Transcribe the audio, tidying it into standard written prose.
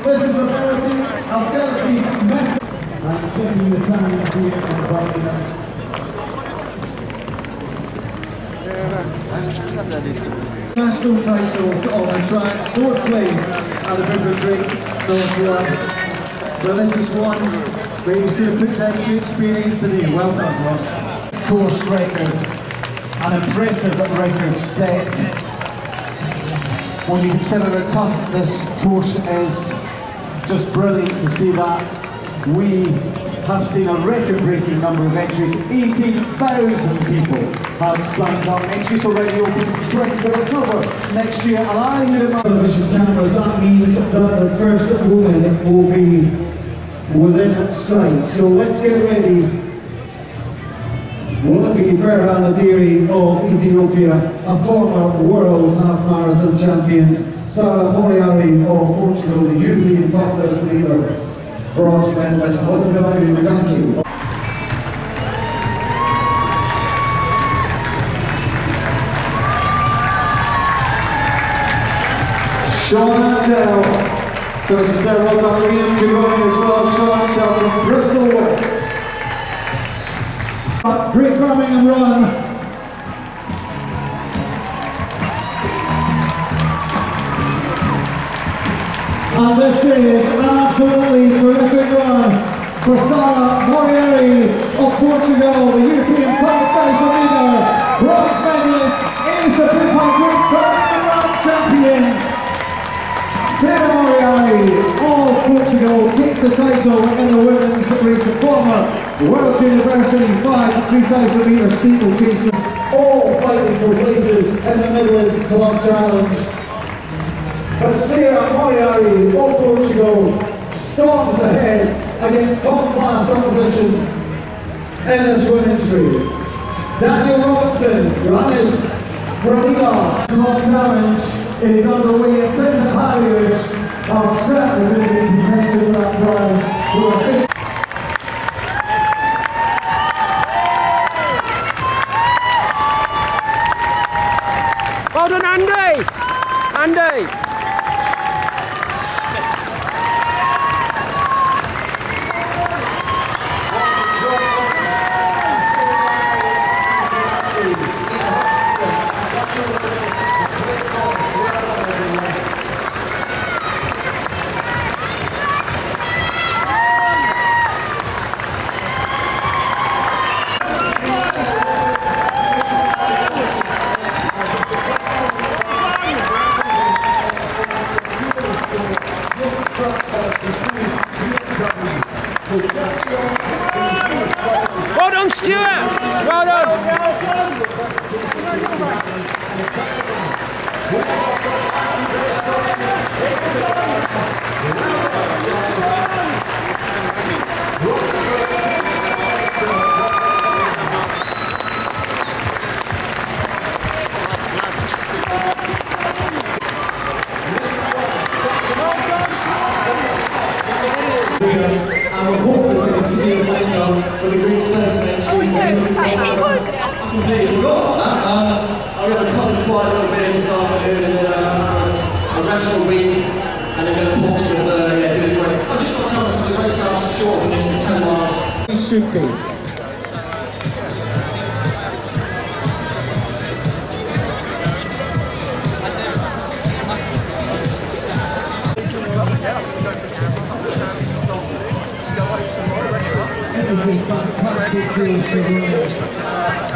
This is ability method. I'm checking the time here and writing it. National titles on the track, 4th place at the River Great North Run. Well, this is one that he's going to put down to experience today. Well done, Ross. Course record, an impressive record set. When you consider how tough this course is, just brilliant to see that. We have seen a record-breaking number of entries. 80,000 people have signed up. Entries already open 23rd October next year, and I would imagine television cameras, that means that the first woman will be within sight. So let's get ready. Will it be Berhan Adiri of Ethiopia, a former world half-marathon champion, Sarah Moriari of Portugal, the European 5,000 metre bronze medalist, Hodnibari Magaki. Sean Antell, versus their well done Liam Kiboni as well. Sean Antell from Bristol West. Great Birmingham run. And this is an absolutely terrific run for Sarah Moriari of Portugal, the European 5,000 metre bronze medalist, is the Great Birmingham Run champion. Sarah Moriari of Portugal takes the title in the women's race. The former World University 5 and 3,000 metre steeplechasers, all fighting for places in the Midlands Club Challenge. But Sarah Moriari of Portugal storms ahead against top-class opposition in this women's race. Daniel Robinson, Johannes Granila Club Challenge is underway, and Tim Harriers are certainly going to be in contention for that prize. Well done, Andy! Andy! Well done, Stuart! Well done! And we're hoping we can see a line down for the Greek South next week. I've got a couple of quiet little videos this afternoon, and then the rest of the week, and then going to Portsmouth, doing great. I've just got to tell us some of the great stuff short from this to 10 miles. He should be. It was a fantastic race for